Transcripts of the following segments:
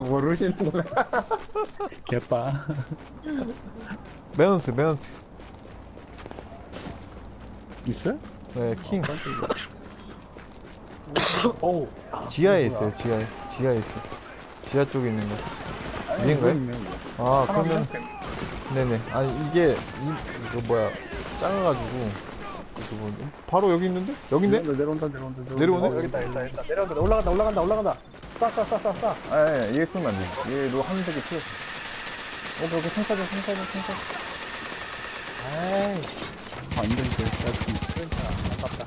모르시는구나. 개빠. 매너트 있어? 네, 킹. 오. 지하에 있어요, 지하에 있어. 지하 쪽에 있는 거. 위인가요? 아, 그러면. 네네. 아니, 이게, 이거 뭐야. 작아가지고. 그거 바로 여기 있는데? 여긴데? 내려온다. 내려오네? 여기 있다. 내려온다. 올라간다. 쏴. 아, 예, 얘 쏘면 안 돼. 얘도 하늘색이 튀었어. 여기 탱차죠. 에이. 완전 개. 아깝다.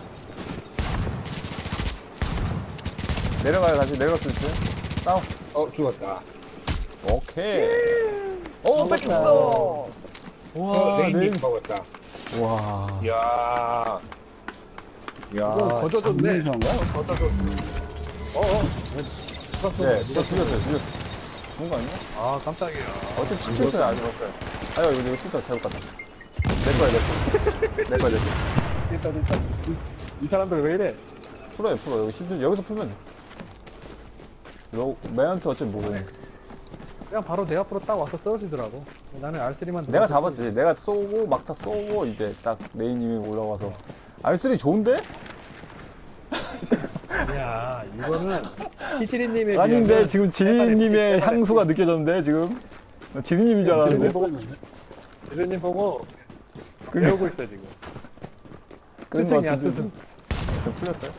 내려가요, 다시. 내려갈 수 있어요? 다운. 죽었다. 오케이. 오, 뺏겼어! 와, 레인님 먹었다. 와. 이야. 야, 거저줬네. 장난이란 거야? 거저줬어. 네, 죽였어요. 죽은 거 아니야? 아, 깜짝이야. 어차피 치켰어요, 안 죽었어요. 아유, 이거 진짜 잘못 갔다. 내 거야. 일단. 이 사람들 왜 이래? 풀어요. 여기 시즌, 여기서 풀면 돼. 매한테 어차피 모르네. 그냥 바로 내 앞으로 딱 와서 떨어지더라고. 나는 R3만. 내가 잡았지. 내가 쏘고, 막타 쏘고, 이제 딱 레이님이 올라와서. R3 좋은데? 야, 이거는 히치리님의 아닌데, 지금 지리님의 향수가 느껴졌는데, 지금? 나 지리님인 줄 알았는데. 지리님 보고 그래. 배우고 있어 지금. 그런 거 같은데. 스승. 풀렸어요?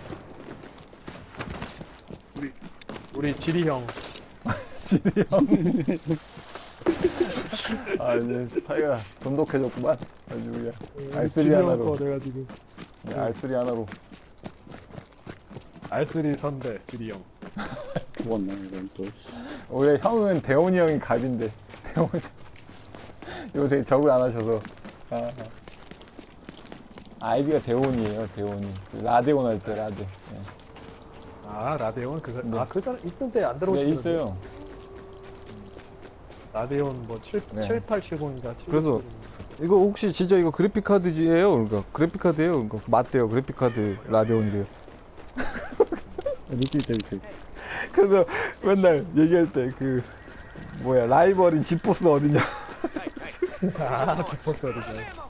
우리 지리 형. 지리 형. 아, 이제 사이가 돈독해졌구만. 아주 그냥. R3 하나로. 돼가지고. 네, R3 하나로. R3 선배 지리 형. 죽었네, 이건 또. 원래 형은 대원이 형이 갑인데. 대원이. 요새 적을 안 하셔서. 아이디가 대원이에요, 대원이. 라데온 할 때, 라데. 네. 아, 라데온 그거. 네. 아, 그 사람 있던데 안 들어오시는. 네, 있어요. 라데온 뭐 네. 7870인가. 그래서 이거 혹시 진짜 이거 그래픽카드예요? 그러니까 그래픽카드예요? 그러니까 맞대요. 그래픽카드 라데온이래요. 밑에 있다. 그래서 맨날 얘기할 때 그 뭐야 라이벌이 지포스 어디냐? 아, 기뻤어리네.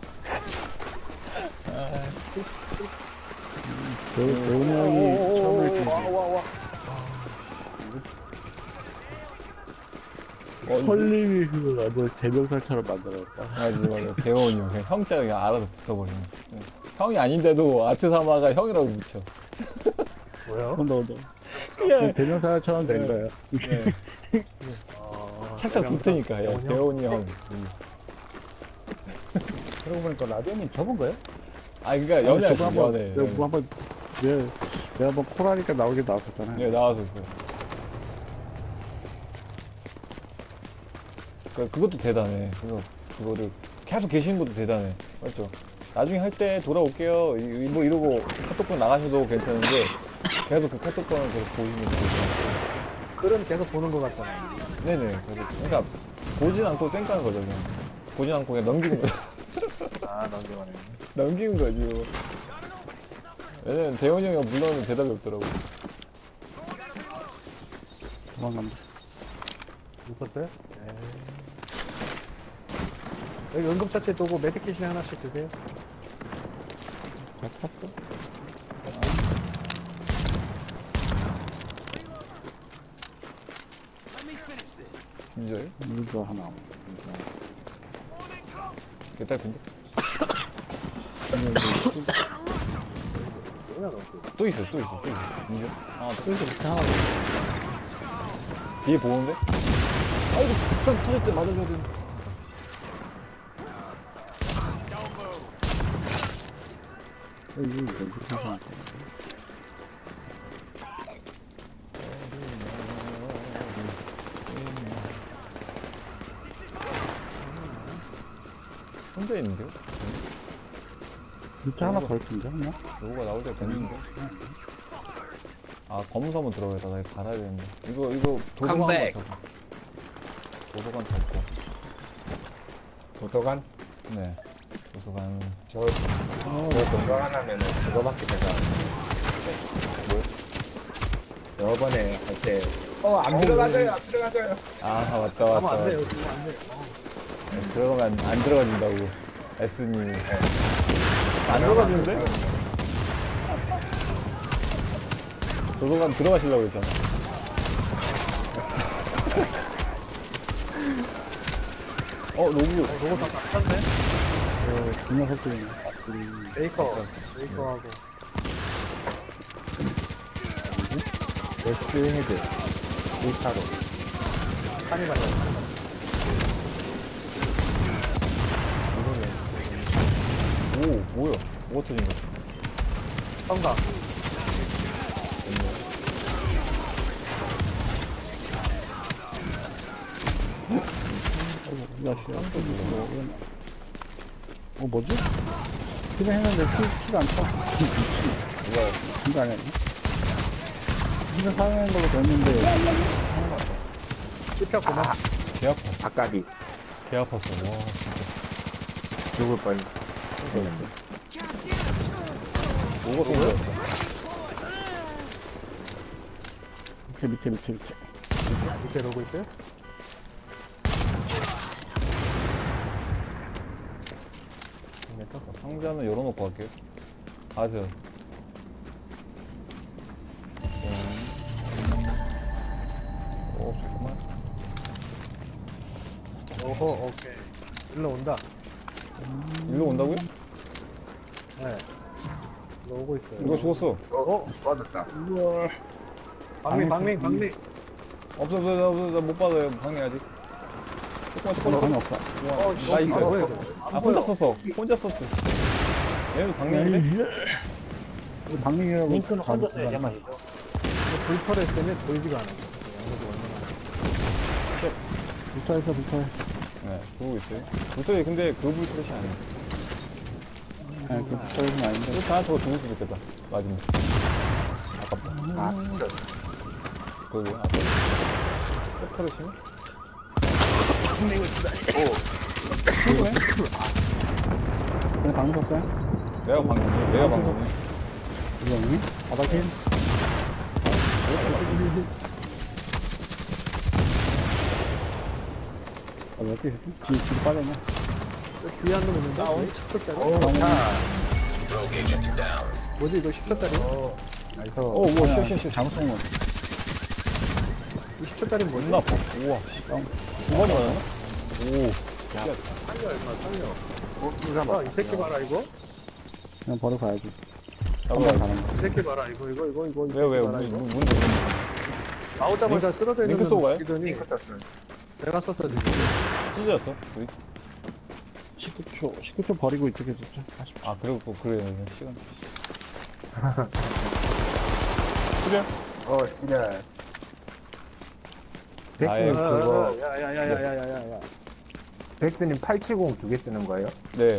대훈이 형이 처음에 와. 설림이 그걸 완전 대명사처럼 만들었다. 맞아. 대원이 형 그냥 형자가 그냥 알아서 붙어버리네. 형이 아닌데도 아트사마가 형이라고 붙여. 뭐야? 온다. 그냥 대명사처럼 된 네. 거야. 네. 착착 붙으니까 야, 대원이 형. 그러고 보니까 라디오님 접은 거예요? 아 그러니까 연애 저거 한번 연애. 내가 한번 내가 한번 콜하니까 나오게 나왔었잖아. 네 나왔었어요. 그것도 대단해. 그거를 계속 계시는 것도 대단해. 맞죠? 나중에 할 때 돌아올게요. 뭐 이러고 카톡방 나가셔도 괜찮은데 계속 그 카톡방을 계속 보시면 돼요. 글은 계속 보는 것 같잖아. 네네. 그러니까 보진 않고 쌩까는 거죠. 그냥. 보진 않고 그냥 넘기는 거죠. 아, 넘겨가네. 넘기는 거죠. 왜냐면 대원이 형이 물러오면 대답이 없더라고. 도망간다. 웃었어요? 여기 응급처치에 두고 메디킷이 하나씩 드세요. 다 탔어? 이절? 물도 하나. 개딸핀데? 뭐야, 너. 또 있어. 이절? 아, 또 이렇게 하나. 뒤에 보는데? 아이고, 딱 터질 때 맞아줘야 되는데. 이거 괜찮아. 혼자 있는데요? 진짜 하나 더 있던데, 하나? 로고가 나올 때 됐는데? 아, 검사만 들어가겠다. 나 이거 갈아야 되는데. 이거 도서관 컴백. 잡고. 도서관 잡고. 도서관? 네. 도서관. 저 도서관 하면은 그거밖에 제가. 뭐요? 저번에 할 때 안 들어가져요, 안 들어가져요. 아, 맞다, 가면 맞다. 안 돼요. 지금 안 돼. 네, 들어가면 안 들어가진다고. S님이. 안 들어가지는데? 도서관 들어가시려고 했잖아. 로그. 로고 다 땄네. 존나 설득이네. 베이커하고. 웨스트 헤드. 1차로. 카니발. 오, 뭐야? 뭐가 터진 거야? 성강. 뭐지? 키를 했는데 키가 안 차. 뭐야? 키가 안 해. 키가 사는 걸로 됐는데, 씹혔구나. 개 아팠어. 아까비. 개 아팠어. 와, 진짜. 죽을 뻔. 뭐가 쏜 거였어? 밑에. 밑에 로고 있어요? 상자는 열어놓고 갈게요. 가세요. 잠깐만. 오호, 오케이. 일로 온다. 일로 온다고요? 네. 일로 오고 있어요. 누가 죽었어? 빠졌다. 우와. 방민. 없어, 나못 받아요. 방해 아직. 조금만. 방이 없다. 나 있어요. 뭐야, 이거? 아, 혼자 썼어. 얘도 방해인데? 방링이라고. 링크는 혼자 써야 제맛이죠. 이거 불털에 때문에 보이지가 않아요. 양쪽이 얼마나. 붙어있어. 네, 그러고 있어요. 불터이 근데 그 불터이 아니에요. 아니, 그 붙어있는 아닌데. 이거 다 저거 죽을 수도 있겠다. 맞으면. 아깝다. 아, 진짜. 그러게요. 아깝다. 터르시면? 그냥 방금 썼어요? 내가 방금. 이거니? 바닥에? 어떻게 했지? 뒤로 빠졌네. 뒤에 한 놈 있는데? 10초짜리? 뭐지, 이거 10초짜리? 나이스. 뭐, 잘못 쏜 거. 20초짜리 뭐지? 존나 아파. 우와. 5번이 맞았나? 오. 아, 이 새끼 봐라, 이거. 그냥 버려 가야지. 잠깐만. 한번 가는 거. 이 새끼 봐라, 이거. 이 왜, 새끼 봐라, 이거. 문제. 나오자마자 쓰러져 있는 링크 쏘고 가요? 이더니 링크 썼어요. 내가 썼어, 지금. 찢어졌어? 우리? 19초 버리고 이쪽에 줬죠. 아, 그래요. 시간. 그래? 진짜. 아예 백스님 그거, 야야야야야야야야. 백스님 870 두 개 쓰는 거예요? 네.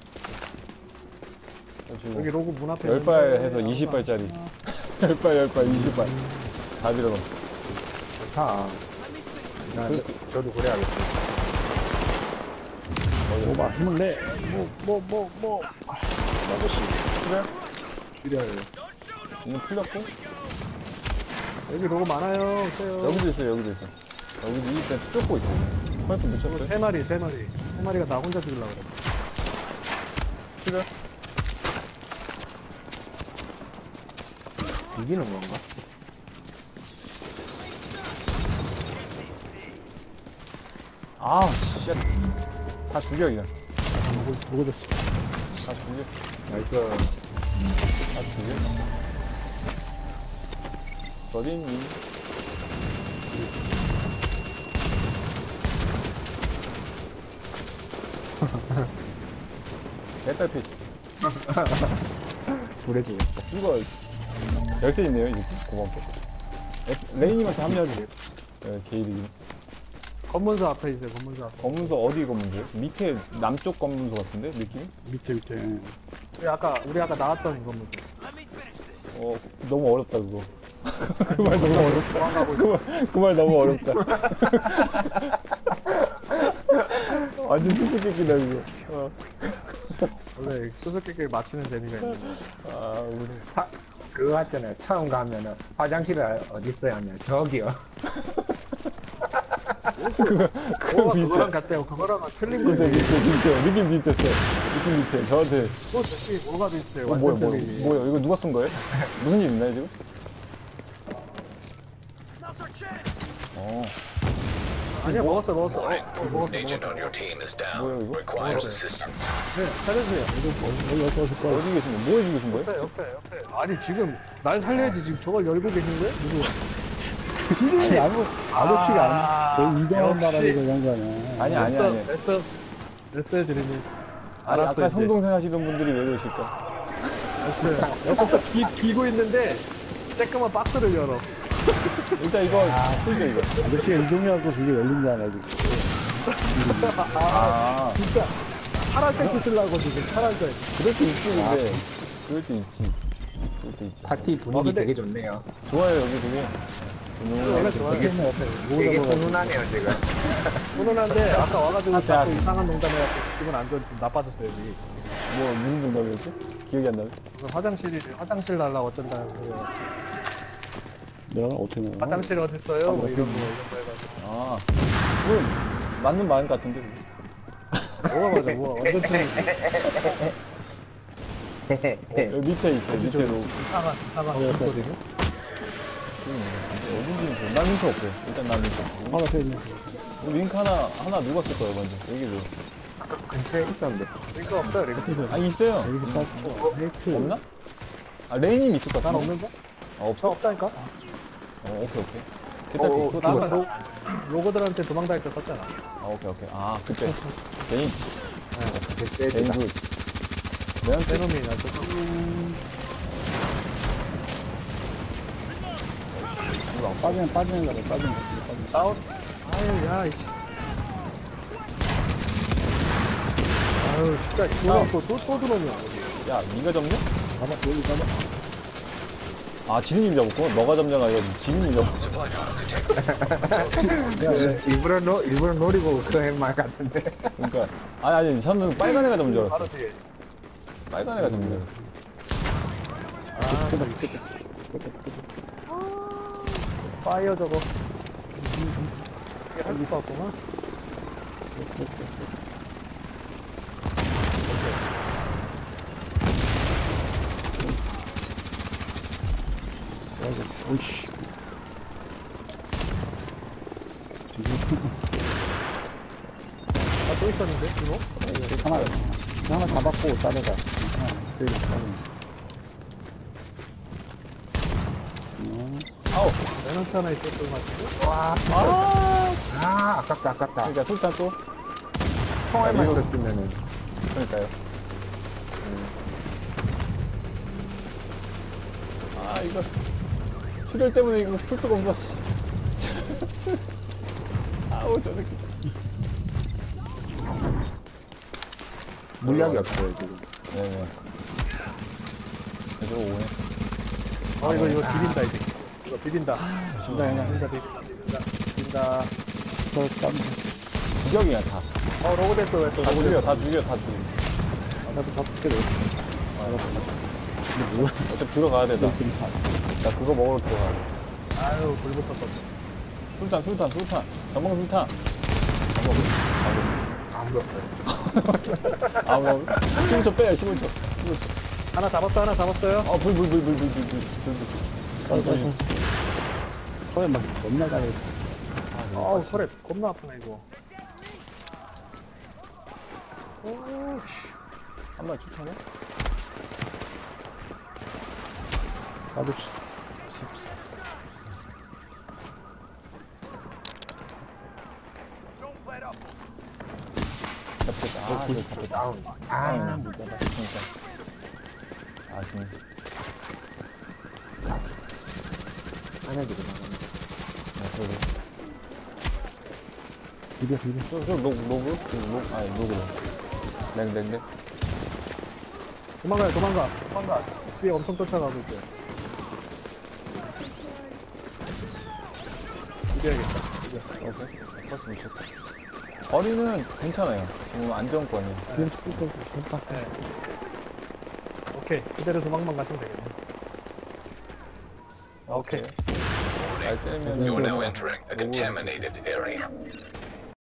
여기 로고 문 앞에 10발 해서 있는데 20발짜리. 10발, 20발. 다 밀어넣어. 좋다. 저도 그래야겠어요. 뭐봐, 힘을 내. 줄여요. 이거 풀렸고? 여기 로고 많아요. 오세요. 여기도 있어. 여기도 이때 쫓고 있어. 벌써 묻혔어요? 세 마리가 나 혼자 죽이려고 그래. 그래? 이기는 건가? 아, 씨. 다 죽여, 그냥. 보고 졌어. 다 죽여. 나이스. 다 죽여. 어디 있니? 개딸피. 불에 죽었어. 이거 열쇠 있네요, 이렇게. 고맙게. 레이님한테 합류하지. 게이득이. 검문소 앞에 있어요. 검문소 앞에. 검문소 어디 검문소요? 밑에 남쪽 검문소 같은데 느낌? 밑에. 우리 아까 나왔던 검문소. 너무 어렵다 그거. 그 말 너무 어렵다. 그 말 너무 어렵다. 완전 수수께끼다 그거. 원래 수수께끼 맞히는 재미가 있는데. 우리 그거 같잖아요. 처음 가면은 화장실을 어디 있어야 하면 저기요. 뭐가 그거랑 같대요. 그거랑은 틀린 거지. 밑에 느낌 비슷했어. 느낌 비슷해. 저한테. 또 대시 뭐가 비슷해요. 뭐야, 완전 뭐야, 틀리지. 뭐야, 이거 누가 쓴 거예요? 무슨 일 있나요, 지금? 어, 아니야, 먹었어. 먹었어. Agent on your team is down. 뭐야, 이거? Requires assistance. 네, 살려주세요. 어디 계신 거예요? 뭐 해주고 계신 거예요? 옆에. 아니, 지금 날 살려야지. 지금 저걸 열고 계신 거예요? 누구? 아니, 아저씨가 거의 이동한 역시. 나라에서 그런 거 아니야. 아니. 됐어요, 주리님. 아니, 알았어, 아까 이제. 형동생 하시던 분들이 왜 그러실까? 옆에서 기고 있는데, 쬐끄만 박스를 열어. 일단 이거, 풀죠, 이거. 아저씨가 이동해갖고 그게 열린잖아, 지금. 아, 진짜. 파란색 쓰려고 지금, 파란색. 그럴 때 있지, 근데. 그럴 때 있지. 그럴 때 있지. 파티 분위기 근데- 되게 좋네요. 좋아요, 여기 되게. 원래 좋아요. 되게 훈훈하네요, 지금. 훈훈한데, 아까 와가지고 자, 자꾸 이상한 농담 해갖고 기분 안 좋아, 좀 나빠졌어요, 여기. 뭐, 무슨 정답이었지? 기억이 안 나요? 화장실 날라고 어쩐다. 내가 어떻게 나가? 화장실 어딨어요? 뭐 이런 거 해가지고. 아, 그건 맞는 말 같은데. 뭐가 맞아, 뭐가. 완전 틀린 여기 밑에 있어, 밑에로. 이상한 소리네. 어딘지는 모르 난 링크 없어요. 일단 난 링크. 하나 세지. 링크 하나 누가 쓸 거예요, 먼저. 여기로. 근처에 있었는데. 링크 없어요, 링크. 아, 있어요. 여기서 딱, 헬트. 없나? 아, 레이님 있을 것 난 같은데. 없는데? 아, 없어? 없다니까? 오케이. 오, 개딸피. 나 아까 로고들한테 도망다닐 때 썼잖아. 아, 오케이. 아, 그때. 레인. 레인 됐다. 굿. 내한테 세놈이 나 저. 빠지는 거래, 빠지는 거. 다운? 아유, 야, 이씨. 아유, 진짜, 또 들어오냐. 야, 니가 잡냐? 가봐, 여기 가봐. 아, 지린님 잡았고. 너가 잡냐가 아니라 지린님 잡았고. 일부러 노리고 그런 말 같은데. 그러니까. 아니, 저는 빨간 애가 잡는 줄 알았어. 바로 뒤에. 빨간 애가 잡는 줄 알았어. 파이어 저거. 이게 할 수가 없구나. 오이씨. 아, 또 있었는데, 이거? 하나 잡았고, 따르자. 하나, 둘, 레넌트 하나 있었던 것 같은데? 아, 아깝다. 그러니까 술탄 또? 총알만 있었으면은. 그러니까요. 아, 이거. 출혈 때문에 이거 풀 수가 없어, 씨. 아우, 저 새끼. 물약이 없어요, 지금. 네네. 이거 오네. 이거 비린다, 이제. 이거 비린다. 비린다. 구경이야, 다. 로고 됐어, 왜 또. 다 죽여. 나도 다 붙게 돼. 어차피 들어가야 돼, 나 그거 먹으러 들어가야 돼. 아유, 불 붙었어. 술탄. 전방 술탄. 아무도 없어요. 뭐, 15초 빼요, 15초. 하나 잡았어요? 불. 서에 막 겁나 가요. 아우, 설에 겁나 아프네, 이거. 오, 한 마리 출탄해? 나도 잡겠다. 아, 잡겠다. 다운. 아, 못 잡아. 그러니까. 아쉽네. 안에 들어가는. 비벼. 저 로그? 로그로. 랭. 도망가. 뒤에 엄청 쫓아가고 있어요. 이겨야겠다. 오케이. 버스 미쳤다. 거리는 괜찮아요. 지금 안정권이. 오케이. 그대로 도망만 가시면 되겠네. 오케이. Warning. 날 때리면 You are now entering a contaminated area.